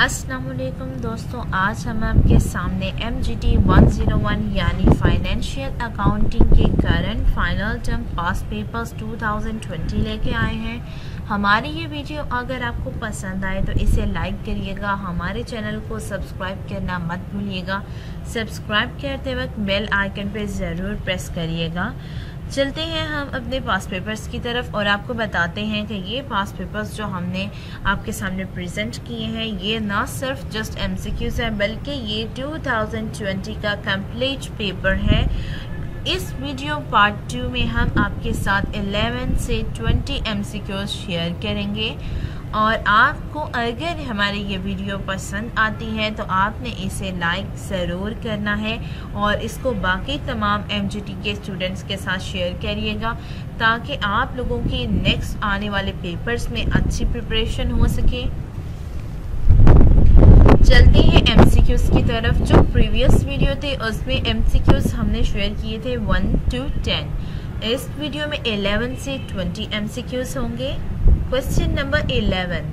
अस्सलामुअलैकुम दोस्तों, आज हम आपके सामने MGT101 यानी फाइनेंशियल अकाउंटिंग के current final term past papers 2020 लेके आए हैं। हमारी ये वीडियो अगर आपको पसंद आए तो इसे लाइक करिएगा, हमारे चैनल को सब्सक्राइब करना मत भूलिएगा। सब्सक्राइब करते वक्त बेल आइकन पे ज़रूर प्रेस करिएगा। चलते हैं हम अपने पास्ट पेपर्स की तरफ और आपको बताते हैं कि ये पास्ट पेपर्स जो हमने आपके सामने प्रेजेंट किए हैं ये ना सिर्फ जस्ट MCQs है बल्कि ये 2020 का कंप्लीट पेपर है। इस वीडियो पार्ट 2 में हम आपके साथ 11 से 20 MCQs शेयर करेंगे और आपको अगर हमारी ये वीडियो पसंद आती है तो आपने इसे लाइक ज़रूर करना है और इसको बाकी तमाम MGT के स्टूडेंट्स के साथ शेयर करिएगा ताकि आप लोगों की नेक्स्ट आने वाले पेपर्स में अच्छी प्रिपरेशन हो सके। चलते हैं MCQs की तरफ। जो प्रीवियस वीडियो थे उसमें MCQs हमने शेयर किए थे 1 to 10। इस वीडियो में 11 से 20 MCQs होंगे। Question number 11,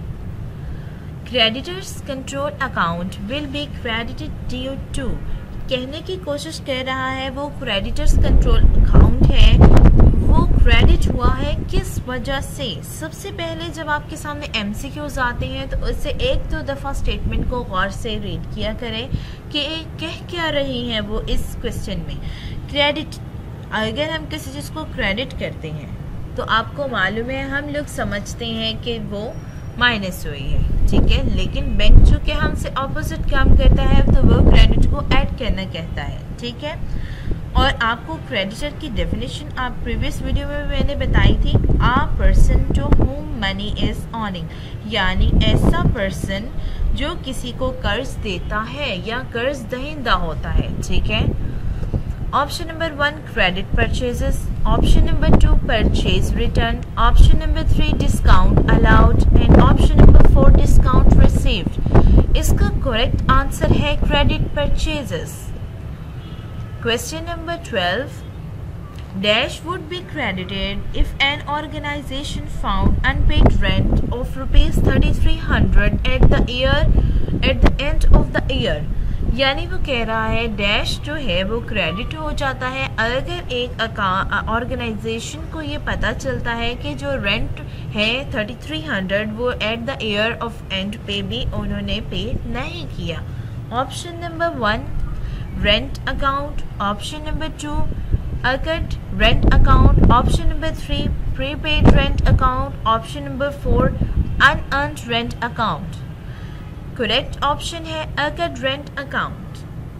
creditors control account will be credited due to. कहने की कोशिश कर रहा है वो क्रेडिटर्स कंट्रोल अकाउंट है वो क्रेडिट हुआ है किस वजह से। सबसे पहले जब आपके सामने MCQs आते हैं तो उससे एक दो दफ़ा स्टेटमेंट को गौर से रीड किया करें कि कह क्या रही हैं वो इस क्वेश्चन में। क्रेडिट, अगर हम किसी चीज़ को क्रेडिट करते हैं तो आपको मालूम है हम लोग समझते हैं कि वो माइनस हुई है, ठीक है, लेकिन बैंक चूँकि हमसे ऑपोजिट काम करता है तो वो क्रेडिट को ऐड करना कहता है, ठीक है। और आपको क्रेडिटर की डेफिनेशन आप प्रीवियस वीडियो में मैंने बताई थी, a person to whom money is owing, यानी ऐसा पर्सन जो किसी को कर्ज देता है या कर्ज दहिंदा होता है, ठीक है। Option number 1 credit purchases, option number 2 purchase return, option number 3 discount allowed and option number 4 discount received. इसका करेक्ट आंसर है credit purchases. Question number 12, dash would be credited if an organization found unpaid rent of ₹3,300 at the end of the year। यानी वो कह रहा है dash जो है वो क्रेडिट हो जाता है अगर एक ऑर्गेनाइजेशन को ये पता चलता है कि जो रेंट है 3300 वो at the year of end पे भी उन्होंने पे नहीं किया। Option number 1 rent account, option number 2 accrued rent account, option number 3 prepaid rent account, option number 4 unearned rent account. Correct option है accrued rent account.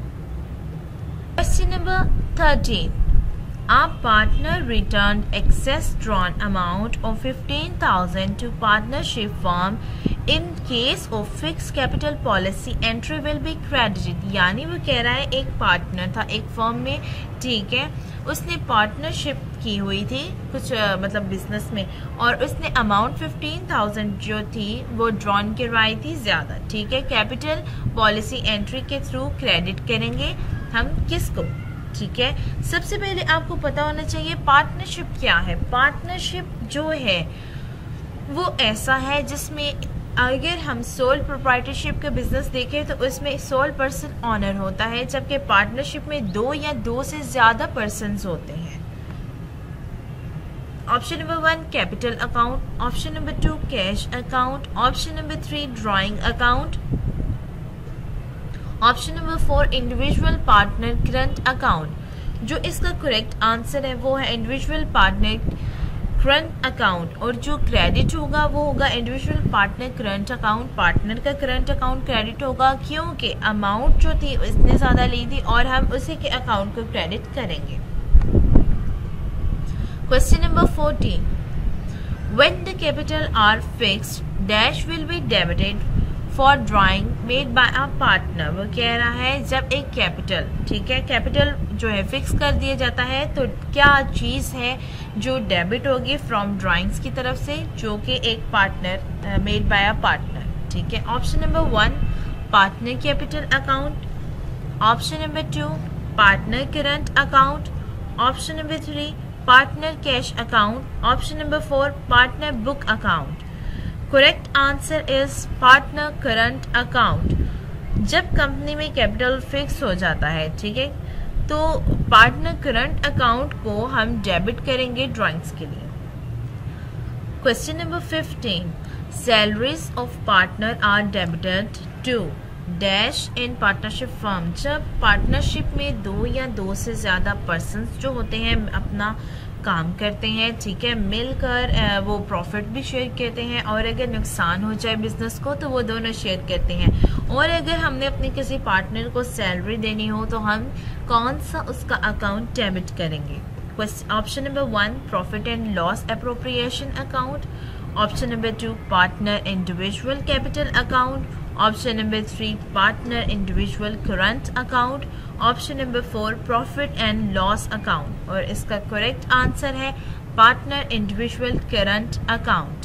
Question number 13, a partner returned excess drawn amount of 15,000 to partnership firm in case of fixed capital policy entry will be credited। यानी वो कह रहा है एक partner था एक firm में, ठीक है, उसने पार्टनरशिप की हुई थी कुछ मतलब बिजनेस में और उसने अमाउंट 15,000 जो थी वो ड्रॉन करवाई थी ज़्यादा, ठीक है। कैपिटल पॉलिसी एंट्री के थ्रू क्रेडिट करेंगे हम किसको, ठीक है। सबसे पहले आपको पता होना चाहिए पार्टनरशिप क्या है। पार्टनरशिप जो है वो ऐसा है जिसमें अगर हम सोल प्रोप्राइटरशिप का बिजनेस देखें तो उसमें सोल पर्सन ऑनर होता है जबकि पार्टनरशिप में 2 या 2 से ज़्यादा पर्सन्स होते हैं। Option number 1 capital account, option number 2 cash account, option number 3 drawing account, option number 4 individual partner current account. जो इसका करेक्ट आंसर है वो है इंडिविजुअल पार्टनर करंट अकाउंट और जो क्रेडिट होगा वो होगा individual partner current account. Partner का करंट अकाउंट क्रेडिट होगा क्योंकि अमाउंट जो थी इसने ज़्यादा ली थी और हम उसी के अकाउंट को क्रेडिट करेंगे। Question number 14, when the capital are fixed dash will be debited for drawing made by a partner. वो कह रहा है जब एक कैपिटल, ठीक है, कैपिटल जो है फिक्स कर दिया जाता है तो क्या चीज़ है जो डेबिट होगी फ्रॉम ड्राइंग्स की तरफ से जो कि एक partner made by a partner, ठीक है। Option number 1 partner capital account, option number 2 partner current account, option number 3 partner cash account, option number 4 partner book account. Correct answer is partner current account. जब company में capital fix हो जाता है, ठीक है, तो पार्टनर करंट अकाउंट को हम डेबिट करेंगे ड्राइंग्स के लिए। Question number 15, salaries of partner are debited to dash in partnership firm. जब पार्टनरशिप में दो या दो से ज़्यादा पर्सन्स जो होते हैं अपना काम करते हैं, ठीक है, मिलकर वो प्रॉफिट भी शेयर करते हैं, और अगर नुकसान हो जाए बिजनेस को तो वो दोनों शेयर करते हैं। और अगर हमने अपने किसी पार्टनर को सैलरी देनी हो तो हम कौन सा उसका अकाउंट डेबिट करेंगे? Option number 1 profit and loss appropriation account, option number 2 partner individual capital account, option number 3 partner individual current account, option number 4 profit and loss account. और इसका करेक्ट आंसर है partner individual current account.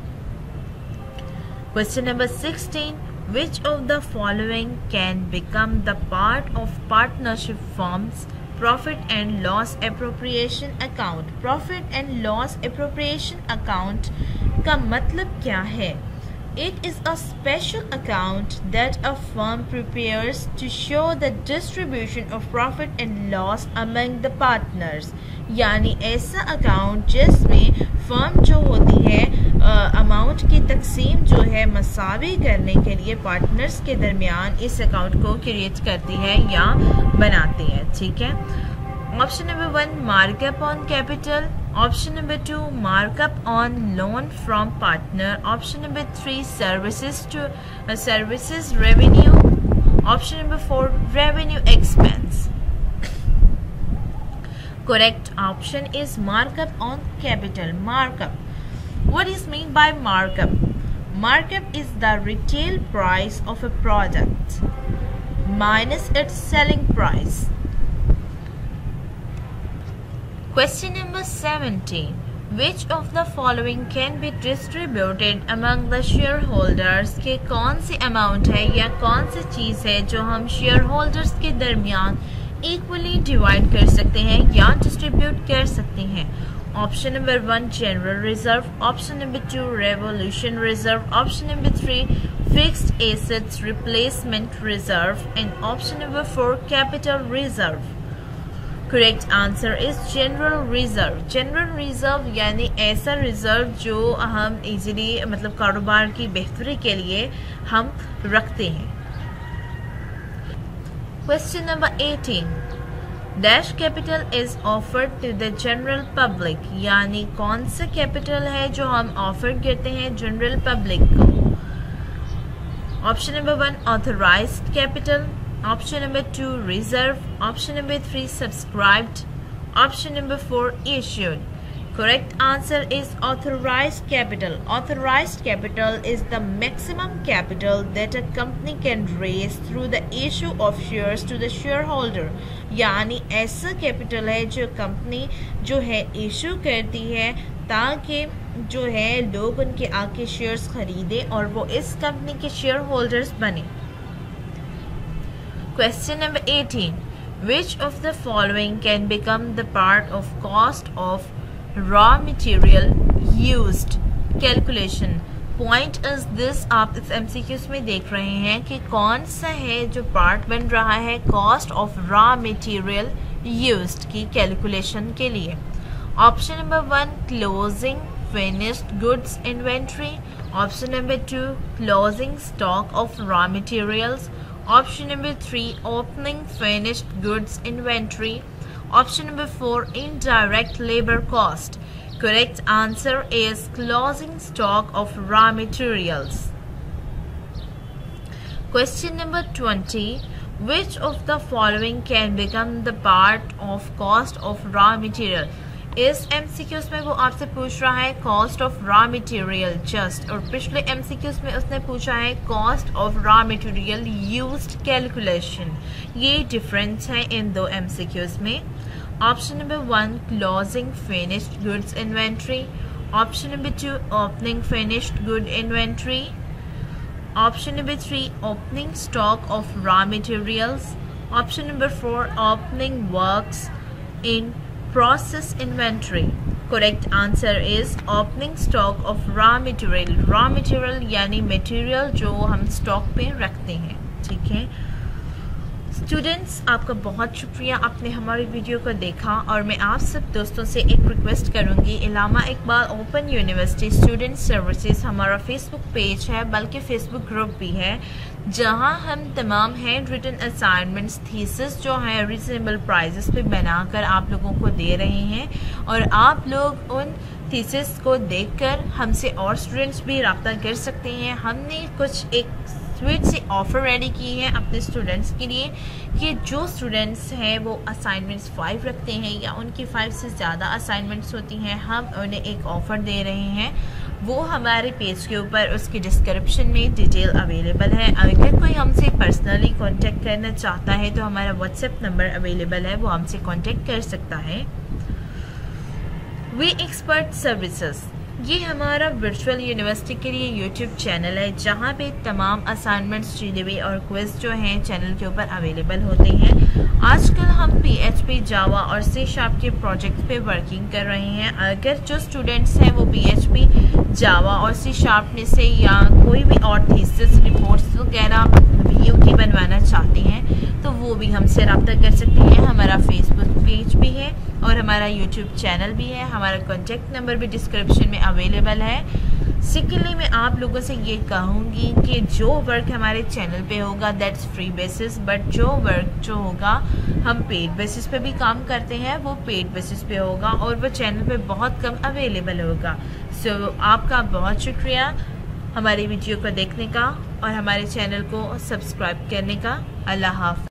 Question number 16, which of the following can become the part of partnership firm's profit and loss appropriation account? Profit and loss appropriation account का मतलब क्या है? It is a special account that a firm prepares to show the distribution of profit and loss among the partners. यानी ऐसा account जिसमें firm जो होती है अमाउंट की तकसीम जो है मसावी करने के लिए पार्टनर्स के दरमियान इस अकाउंट को क्रिएट करती है या बनाती है, ठीक है। Option number 1 markup on capital, option number 2 markup on loan from partner, option number 3 services revenue, option number 4 revenue expense. Correct option is markup on capital. Markup. What is meant by markup? Markup is the retail price of a product minus its selling price. Question number 17. Which of the following can be distributed among the shareholders? के कौन सी amount है या कौन सी चीज है जो हम shareholders के दरमियान इक्वली डिवाइड कर सकते हैं या डिस्ट्रीब्यूट कर सकते हैं? Option number 1 general reserve, option number 2 revolution reserve, option number 3 fixed assets replacement reserve and option number 4 capital reserve. Correct answer is general reserve. General reserve यानी ऐसा रिजर्व जो हम इजीली मतलब कारोबार की बेहतरी के लिए हम रखते हैं। Question number 18. Dash capital is offered to the general public. यानी कौन सा कैपिटल है जो हम ऑफर करते हैं जनरल पब्लिक को? Option number 1 authorized capital, option number 2 reserve, option number 3 subscribed, option number 4 issued. Correct answer is authorized capital. Authorized capital is the maximum capital that a company can raise through the issue of shares to the shareholder. यानी ऐसा capital है जो company जो है issue करती है ताकि जो है लोग उनके आके शेयर्स खरीदें और वो इस कंपनी के शेयर होल्डर्स बने। Question number 18. Which of the following can become the part of cost of raw material used? Calculation. Point is this, आप इस MCQs में देख रहे हैं कि कौन सा है जो पार्ट बन रहा है cost of raw material used की कैलकुलेशन के लिए। Option number 1 closing finished goods inventory, option number 2 closing stock of raw materials, option number 3 opening finished goods inventory, option number 4 indirect labor cost. Correct answer is closing stock of raw materials. Question number 20. Which of the following can become the part of cost of raw material? इस MCQs में वो आपसे पूछ रहा है cost of raw material just, और पिछले MCQs में उसने पूछा है cost of raw material used calculation। ये डिफरेंस है इन दो MCQs में। Option number 1 closing finished goods inventory, option number 2 opening finished good inventory, option number 3 opening stock of raw materials, option number 4 opening works in process inventory. Correct answer is opening stock of raw material यानी material जो हम stock पे रखते हैं। ठीक है students, आपका बहुत शुक्रिया आपने हमारी वीडियो को देखा और मैं आप सब दोस्तों से एक रिक्वेस्ट करूंगी, Allama Iqbal open university student services हमारा फेसबुक पेज है, बल्कि फेसबुक ग्रुप भी है, जहां हम तमाम हैंड रिटन असाइनमेंट्स थीसिस जो हैं रीजनेबल प्राइजेस पे बनाकर आप लोगों को दे रहे हैं और आप लोग उन थीसिस को देखकर हमसे और स्टूडेंट्स भी रब्ता कर सकते हैं। हमने कुछ एक स्वीट से ऑफ़र रेडी की है अपने स्टूडेंट्स के लिए कि जो स्टूडेंट्स हैं वो असाइनमेंट्स 5 रखते हैं या उनकी 5 से ज़्यादा असाइनमेंट्स होती हैं, हम उन्हें एक ऑफ़र दे रहे हैं। वो हमारे पेज के ऊपर उसकी डिस्क्रिप्शन में डिटेल अवेलेबल है। अगर कोई हमसे पर्सनली कांटेक्ट करना चाहता है तो हमारा व्हाट्सएप नंबर अवेलेबल है, वो हमसे कांटेक्ट कर सकता है। वी एक्सपर्ट सर्विसेज ये हमारा वर्चुअल यूनिवर्सिटी के लिए यूट्यूब चैनल है, जहाँ पे तमाम असाइनमेंट्स GDB और क्विज जो हैं चैनल के ऊपर अवेलेबल होते हैं। आजकल हम PHP, जावा और C# के प्रोजेक्ट पे वर्किंग कर रहे हैं। अगर जो स्टूडेंट्स हैं वो PHP, जावा और C# में से या कोई भी और थीसिस रिपोर्ट्स वगैरह VU की बनवाना चाहते हैं तो वो भी हमसे रब्ता कर सकते हैं। हमारा फेसबुक पेज भी है और हमारा यूट्यूब चैनल भी है। हमारा कॉन्टेक्ट नंबर भी डिस्क्रिप्शन में अवेलेबल है। सेकेंडली मैं आप लोगों से ये कहूँगी कि जो वर्क हमारे चैनल पे होगा दैट्स फ्री बेसिस, बट जो वर्क जो होगा हम पेड बेसिस पे भी काम करते हैं वो पेड बेसिस पे होगा और वो चैनल पे बहुत कम अवेलेबल होगा। सो आपका बहुत शुक्रिया हमारी वीडियो को देखने का और हमारे चैनल को सब्सक्राइब करने का। अल्लाह हाफ़िज़।